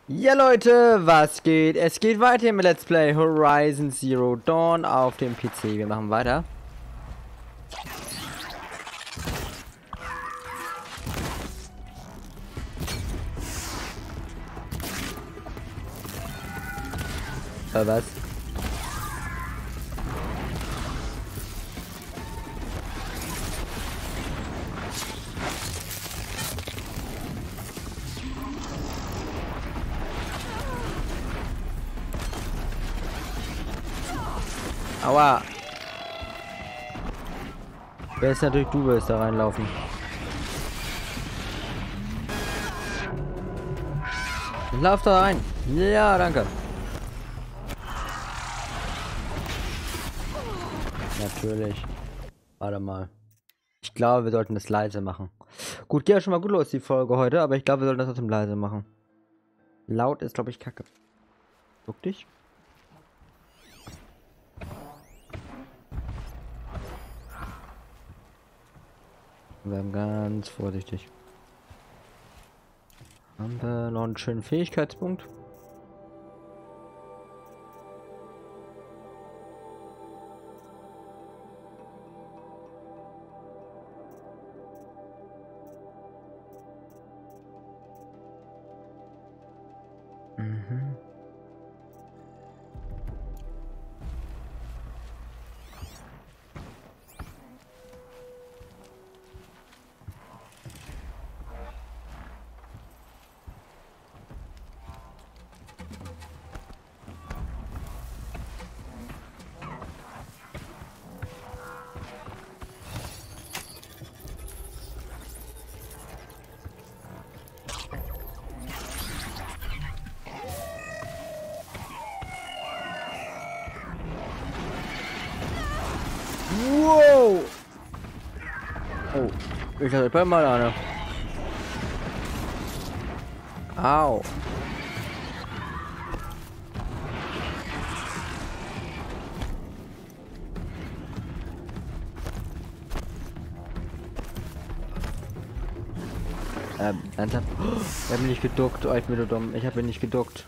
Ja Leute, was geht? Es geht weiter mit Let's Play Horizon Zero Dawn auf dem PC. Wir machen weiter. Was? Aua. Wer ist natürlich du, wirst da reinlaufen. Lauf da rein. Ja, danke. Natürlich. Warte mal. Ich glaube, wir sollten das leise machen. Gut, geht ja schon mal gut los, die Folge heute, aber ich glaube, wir sollten das trotzdem leise machen. Laut ist, glaube ich, kacke. Guck dich. Wir werden ganz vorsichtig. Haben wir noch einen schönen Fähigkeitspunkt? Mhm. Wow! Oh, ich hatte bei mal eine. Au. Ernsthaft? Oh, ich habe mich nicht geduckt. Oh, ich bin so dumm. Ich habe mich nicht geduckt.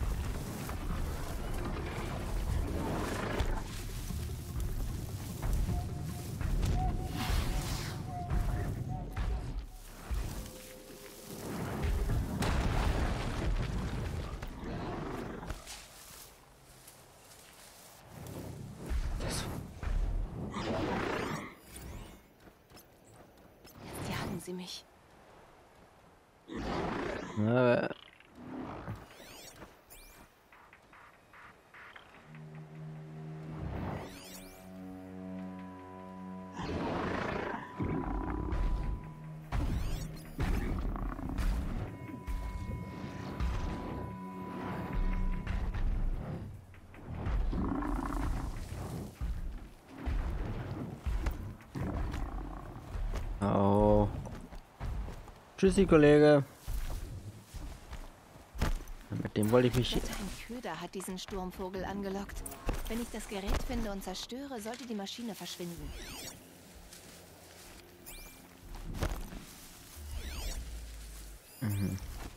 Jagen Sie mich. Äh. Oh. Tschüssi, Kollege. Mit dem wollte ich mich... Ein Köder hat diesen Sturmvogel angelockt. Wenn ich das Gerät finde und zerstöre, sollte die Maschine verschwinden. Mhm.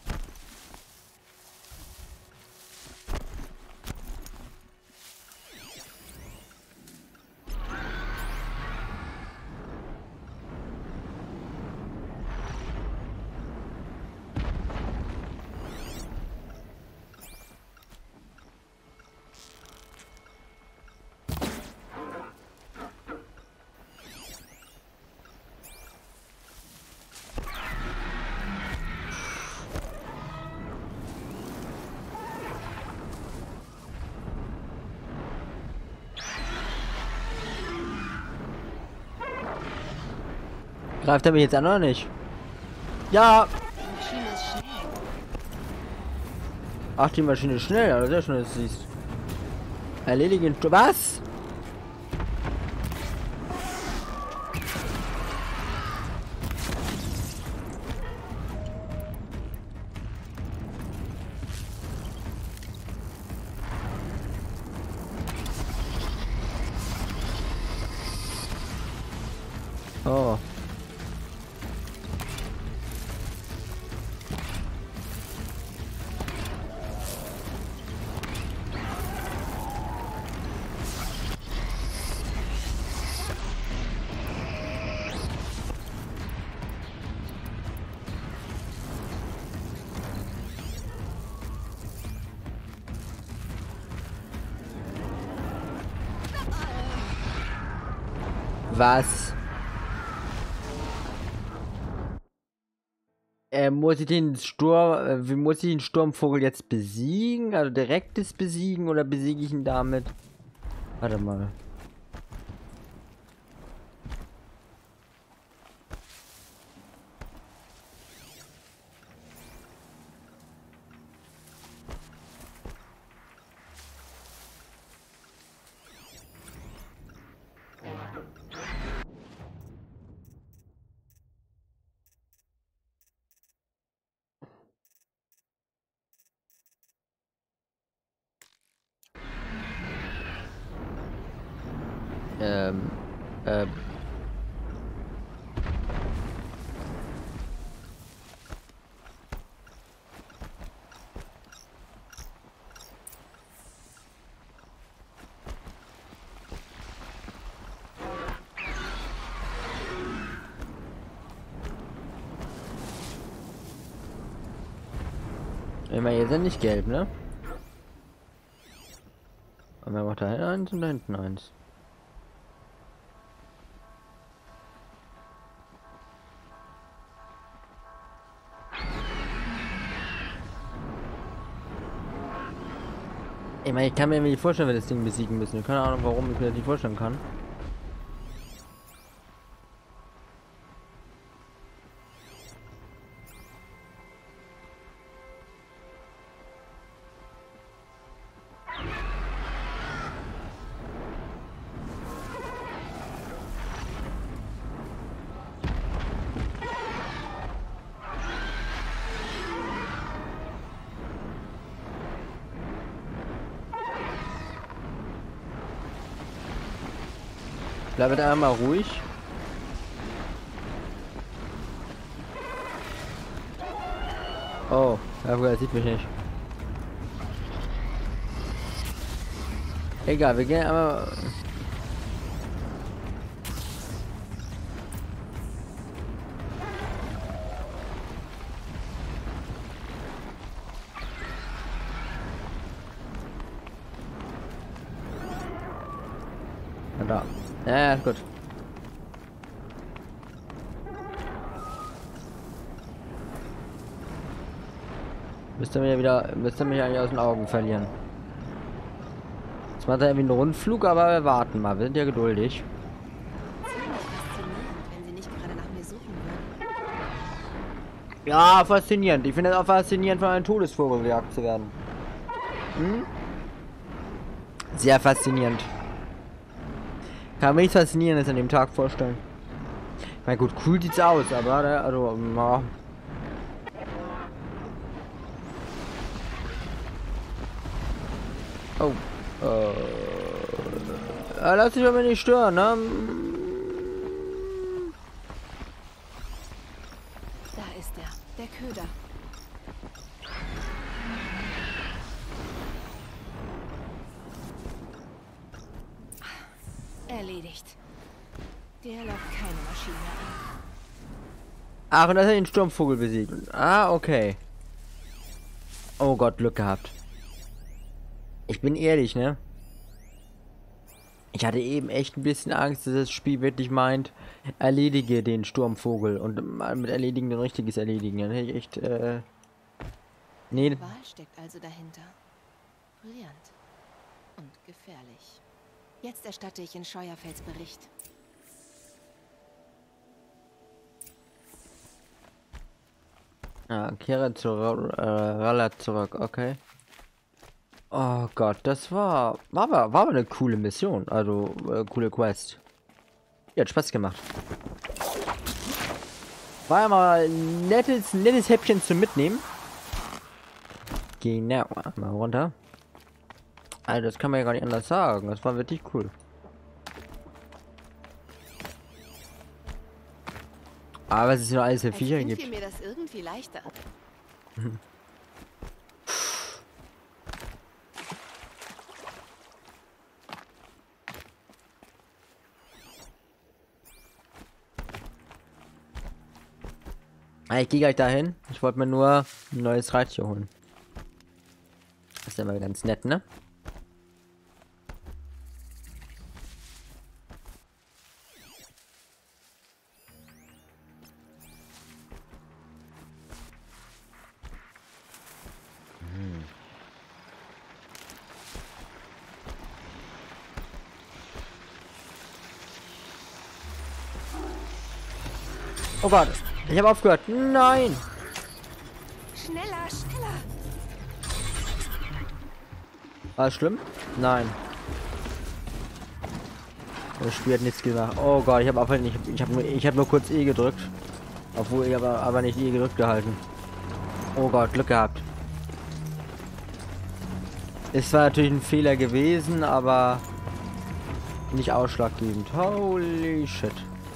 Greift er mich jetzt an oder nicht? Ja! Die Maschine ist schnell. Ach, die Maschine ist schnell, aber sehr schnell, das siehst. Erledigen. Was? Oh. Was? Muss ich den wie muss ich den Sturmvogel jetzt besiegen? Also direktes Besiegen oder besiege ich ihn damit? Warte mal. Ähm, ähm. Ich meine, hier sind nicht gelb, ne? Und wir machen da hinten eins und da hinten eins. Ich meine, ich kann mir nicht vorstellen, wenn das Ding besiegen müssen. Keine Ahnung, warum ich mir das nicht vorstellen kann. Bleibt einmal ruhig. Oh, er sieht mich nicht. Egal, wir gehen aber. Da. Ja, ist gut. Müsste mich eigentlich aus den Augen verlieren. Jetzt macht er irgendwie einen Rundflug, aber wir warten mal. Wir sind ja geduldig. Ziemlich faszinierend, wenn sie nicht gerade nach mir suchen würden. Ja, faszinierend. Ich finde es auch faszinierend, von einem Todesvogel gejagt zu werden. Hm? Sehr faszinierend. Kann mir nichts Faszinierendes an dem Tag vorstellen. Na gut, cool sieht's aus, aber also, ja. Oh. Lass dich aber nicht stören, ne? Da ist er, der Köder. Erledigt. Der lockt keine Maschine an. Ach, und das hat den Sturmvogel besiegt. Ah, okay. Oh Gott, Glück gehabt. Ich bin ehrlich, ne? Ich hatte eben echt ein bisschen Angst, dass das Spiel wirklich meint, erledige den Sturmvogel. Und mit erledigen ein richtiges Erledigen. Dann hätte ich echt, nee. Wahl steckt also dahinter. Brillant. Und gefährlich. Jetzt erstatte ich in Scheuerfels Bericht. Ja, kehre zur Roller zurück, okay. Oh Gott, das war aber eine coole Mission, also coole Quest. Ja, hat Spaß gemacht. War ja mal ein nettes Häppchen zum Mitnehmen. Genau, mal runter. Also das kann man ja gar nicht anders sagen, das war wirklich cool. Aber es ist nur alles für Viecher gibt. Fiel mir das irgendwie leichter. Ich gehe gleich dahin. Ich wollte mir nur ein neues Radio holen. Das ist ja mal ganz nett, ne? Oh Gott, ich habe aufgehört. Nein! Schneller, schneller! War es schlimm? Nein. Das Spiel hat nichts gemacht. Oh Gott, ich habe einfach nicht. Ich habe nur kurz E gedrückt. Obwohl ich aber nicht E gedrückt gehalten. Oh Gott, Glück gehabt. Es war natürlich ein Fehler gewesen, aber nicht ausschlaggebend. Holy shit.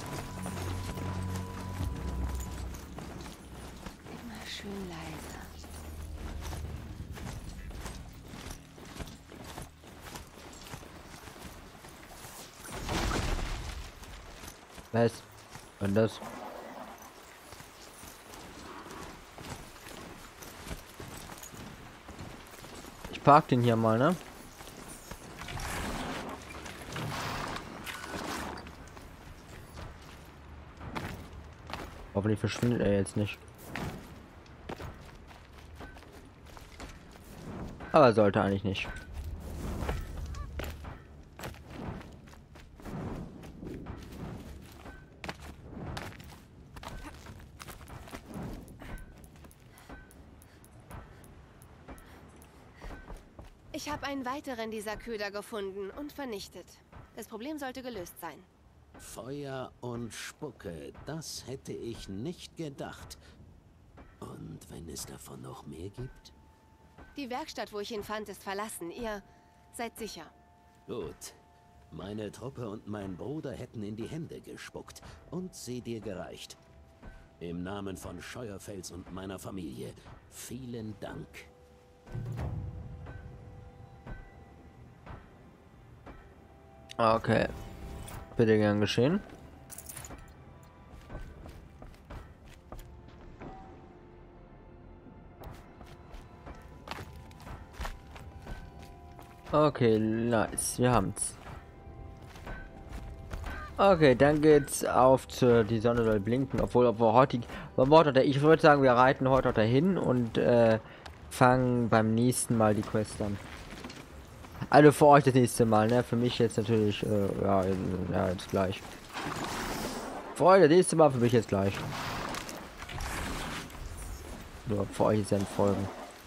Immer schön leise. Was? Und das? Ich park den hier mal, ne? Hoffentlich verschwindet er jetzt nicht. Aber sollte eigentlich nicht. Ich habe einen weiteren dieser Köder gefunden und vernichtet. Das Problem sollte gelöst sein. Feuer und Spucke, das hätte ich nicht gedacht. Und wenn es davon noch mehr gibt? Die Werkstatt, wo ich ihn fand, ist verlassen. Ihr seid sicher. Gut. Meine Truppe und mein Bruder hätten in die Hände gespuckt und sie dir gereicht. Im Namen von Scheuerfels und meiner Familie, vielen Dank. Okay. Bitte gern geschehen. Okay, nice. Wir haben's. Okay, dann geht's auf zur, die Sonne soll blinken, obwohl heute, ich würde sagen, wir reiten heute dahin und fangen beim nächsten Mal die Quest an. Also für euch das nächste Mal, ne? Für mich jetzt natürlich, ja, jetzt gleich. Für euch das nächste Mal, für mich jetzt gleich. Nur für euch ist ja ein Folgen.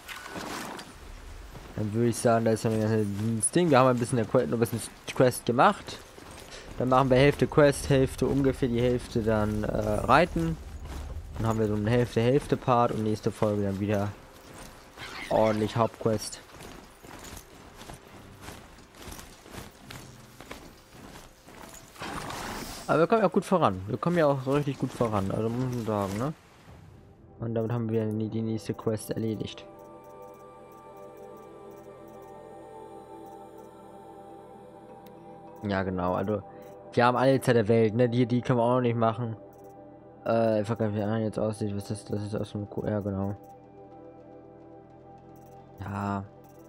Dann würde ich sagen, da ist noch das Ding. Wir haben ein bisschen Quest gemacht. Dann machen wir Hälfte Quest, Hälfte ungefähr die Hälfte dann reiten. Dann haben wir so einen Hälfte Part und nächste Folge dann wieder ordentlich Hauptquest. Aber wir kommen ja auch gut voran. Wir kommen ja auch so richtig gut voran. Also muss man sagen, ne? Und damit haben wir die nächste Quest erledigt. Ja, genau. Also wir haben alle Zeit der Welt, ne? Die können wir auch noch nicht machen. Ich weiß gar nicht, wie die anderen jetzt aussieht. Was ist das? Das ist aus dem ja, genau. Ja.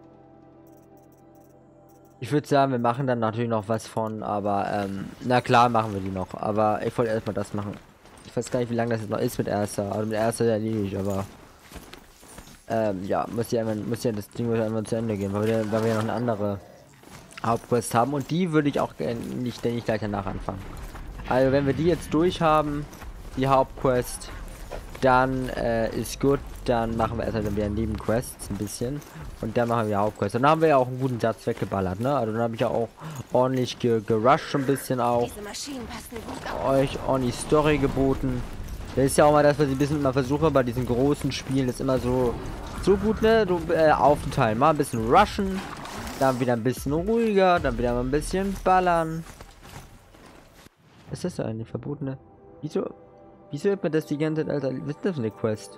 Ich würde sagen, wir machen dann natürlich noch was von, aber na klar machen wir die noch. Aber ich wollte erstmal das machen. Ich weiß gar nicht, wie lange das jetzt noch ist mit erster. Also mit erster erledigt, aber ja, muss ja das Ding muss ja einmal zu Ende gehen, weil wir ja noch eine andere Hauptquest haben und die würde ich auch nicht gleich danach anfangen. Also wenn wir die jetzt durch haben, die Hauptquest, dann ist gut, dann machen wir erstmal dann wieder Nebenquests ein bisschen und dann machen wir Hauptquest. Dann haben wir ja auch einen guten Satz weggeballert, ne? Also dann habe ich ja auch ordentlich gerusht schon ein bisschen auch. Diese Maschinen passen gut auf. Euch ordentlich Story geboten. Das ist ja auch mal das, was ich ein bisschen mal versuche bei diesen großen Spielen, ist immer so gut, ne? Du aufteilen, mal ein bisschen rushen, dann wieder ein bisschen ruhiger, dann wieder mal ein bisschen ballern. Was ist das denn eine verbotene? Wieso hört man das die ganze Zeit, Alter? Was ist das für eine Quest?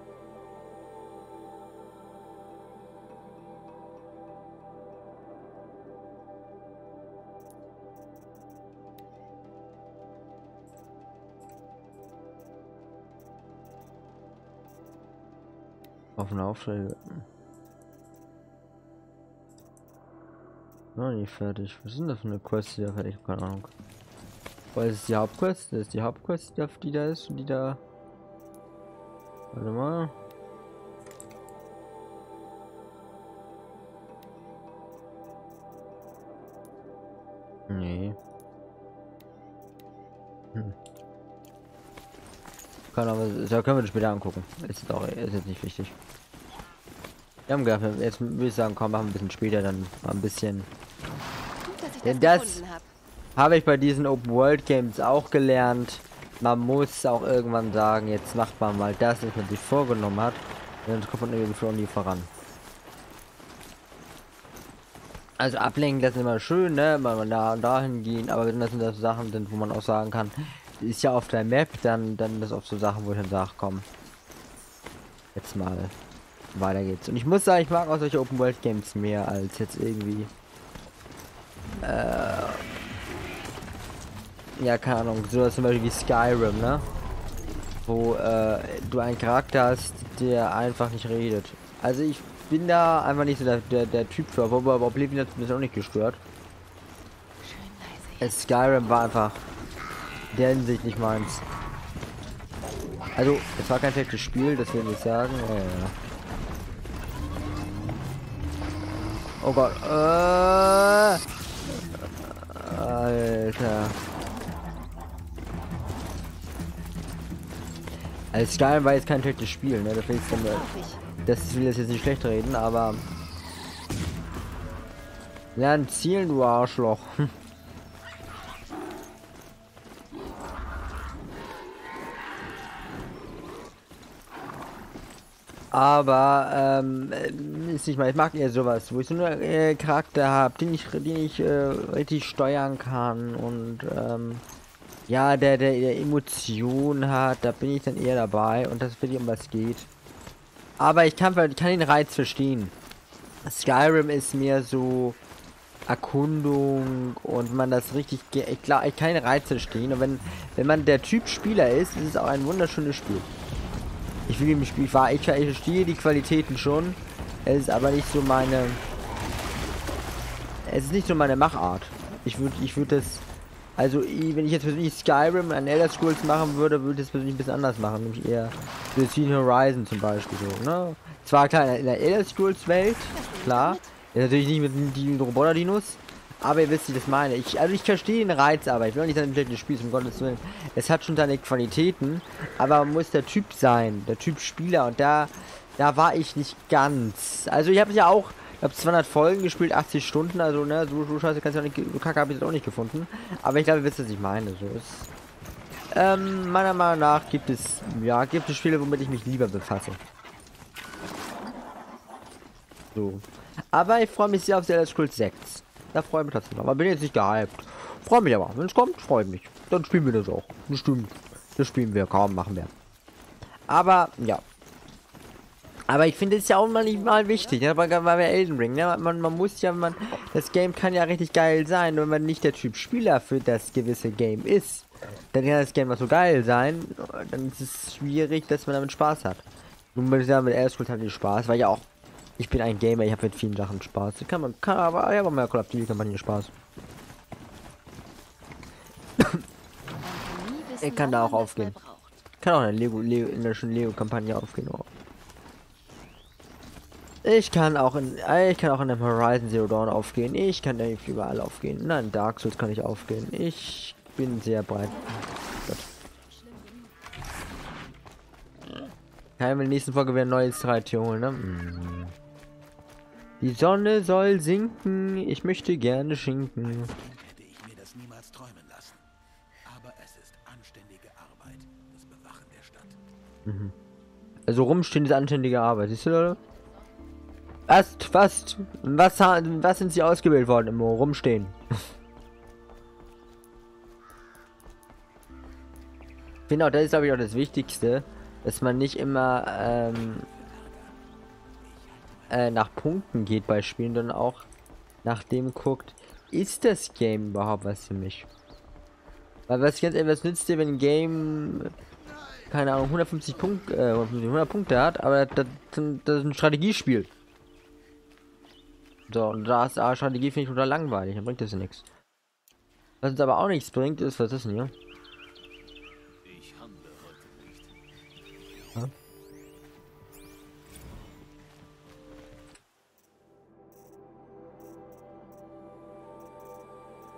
Offene Aufträge. Noch nicht fertig. Was ist denn das für eine Quest, die da fertig? Keine Ahnung. Weil es ist die Hauptquest? Das ist die Hauptquest, die da ist und die da. Warte mal. Nee. Keine Ahnung, da können wir das später angucken. Ist jetzt nicht wichtig. Wir haben gedacht, jetzt würde ich sagen, komm, machen wir ein bisschen später, dann mal ein bisschen. Gut, dass ich Denn das das gefunden habe. habe ich bei diesen Open World Games auch gelernt. Man muss auch irgendwann sagen, jetzt macht man mal das, was man sich vorgenommen hat. Und dann kommt man irgendwie schon nie voran. Also ablenken, das ist immer schön, ne? Mal da und dahin gehen, aber wenn das so Sachen sind, wo man auch sagen kann, ist ja auf der Map, dann das oft so Sachen, wo ich dann sage, komm, jetzt mal weiter geht's. Und ich muss sagen, ich mag auch solche Open World Games mehr als jetzt irgendwie ja, keine Ahnung, so zum Beispiel wie Skyrim, ne? Wo du einen Charakter hast, der einfach nicht redet. Also ich bin da einfach nicht so der Typ für, aber Oblivion hat mich auch nicht gestört. Schön leise. Skyrim war einfach in der Hinsicht nicht meins. Also, es war kein schlechtes Spiel, das will ich nicht sagen. Ja, ja. Oh Gott. Alter. Also Skyrim war jetzt kein schlechtes Spiel, ne? Das will ich jetzt nicht schlecht reden, aber lern zielen, du Arschloch. Aber ist nicht mal, ich mag eher sowas, wo ich so einen Charakter habe, den ich richtig steuern kann und ja, der Emotionen hat, da bin ich dann eher dabei und das finde ich, um was geht. Aber ich kann den Reiz verstehen. Skyrim ist mehr so Erkundung und man das richtig, ich kann den Reiz verstehen und wenn man der Typ Spieler ist, ist es auch ein wunderschönes Spiel. Ich will im Spiel, ich verstehe die Qualitäten schon. Es ist aber nicht so meine. Es ist nicht so meine Machart. Ich würde das. Also, wenn ich jetzt persönlich Skyrim an Elder Scrolls machen würde, würde ich das persönlich ein bisschen anders machen. Nämlich eher New Horizon zum Beispiel so, ne? Zwar klar in der Elder Scrolls Welt, klar. Ja, natürlich nicht mit den Roboter-Dinos. Aber ihr wisst, wie ich das meine. Also ich verstehe den Reiz, aber ich will auch nicht sagen, das Spiel um Gottes Willen. Es hat schon seine Qualitäten, aber man muss der Typ sein, der Typ Spieler und da war ich nicht ganz. Also ich habe ja auch, ich habe 200 Folgen gespielt, 80 Stunden, also ne, so scheiße kannst du auch nicht, so kacke habe ich das auch nicht gefunden. Aber ich glaube, ihr wisst, was ich meine. So ist. Meiner Meinung nach gibt es Spiele, womit ich mich lieber befasse. So. Aber ich freue mich sehr auf Elder Scrolls 6. Da freue ich mich trotzdem. Aber bin jetzt nicht gehypt. Freue mich aber. Wenn es kommt, freue ich mich. Dann spielen wir das auch. Bestimmt. Das spielen wir. Kaum machen wir. Aber, ja. Aber ich finde es ja auch mal nicht mal wichtig. Ne? Weil wir Elden Ring. Ne? Man muss ja, das Game kann ja richtig geil sein. Wenn man nicht der Typ Spieler für das gewisse Game ist, dann kann das Game mal so geil sein. Dann ist es schwierig, dass man damit Spaß hat. Nun würde ich sagen, mit Elder Scrolls hat ich Spaß. Weil ja auch. Ich bin ein Gamer, ich habe mit vielen Sachen Spaß. Aber ja, aber mehr Call of Duty Kampagne Spaß. Ich kann da auch aufgehen. Kann auch in der Lego-Kampagne aufgehen. Oh. Ich kann auch in dem Horizon Zero Dawn aufgehen. Ich kann da überall aufgehen. Nein, Dark Souls kann ich aufgehen. Ich bin sehr breit. Kann in der nächsten Folge wieder ein neues Tradition holen, ne? Die Sonne soll sinken, ich möchte gerne Schinken. Hätte ich mir das niemals träumen lassen. Aber es ist anständige Arbeit, das Bewachen der Stadt. Also rumstehen ist anständige Arbeit, siehst du, Leute? Was sind sie ausgebildet worden im Rumstehen? Genau, das ist glaube ich auch das Wichtigste, dass man nicht immer nach Punkten geht bei Spielen, sondern auch nach dem guckt, ist das Game überhaupt was für mich? Weil was nützt dir, wenn ein Game, keine Ahnung, 100 Punkte hat, aber das ist ein Strategiespiel. So, und da ist Strategie, finde ich total langweilig, dann bringt das ja nichts. Was uns aber auch nichts bringt, ist, was ist denn hier? Ich handle heute nicht. Ja?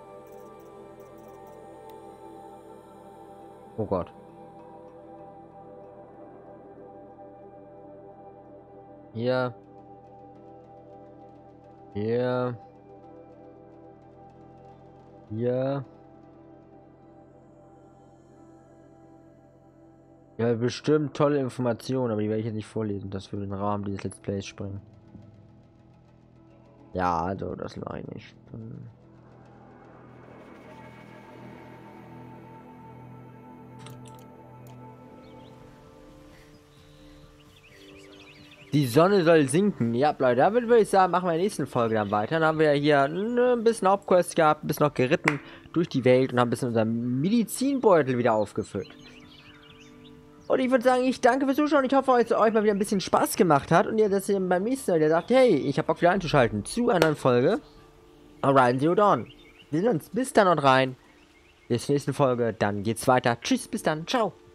Oh Gott. Hier. Hier. Hier. Ja, bestimmt tolle Informationen, aber die werde ich jetzt nicht vorlesen. Das würde den Rahmen dieses Let's Plays sprengen. Ja, also das mache ich nicht. Die Sonne soll sinken. Ja, Leute, damit würde ich sagen, machen wir in der nächsten Folge dann weiter. Dann haben wir ja hier ein bisschen Hauptquest gehabt, ein bisschen noch geritten durch die Welt und haben ein bisschen unseren Medizinbeutel wieder aufgefüllt. Und ich würde sagen, ich danke fürs Zuschauen. Ich hoffe, es euch mal wieder ein bisschen Spaß gemacht hat und ihr, dass ihr beim nächsten Mal wieder sagt, hey, ich habe Bock wieder einzuschalten zu einer neuen Folge Horizon Zero Dawn. Wir sehen uns bis dann und rein. Bis zur nächsten Folge, dann geht's weiter. Tschüss, bis dann, ciao.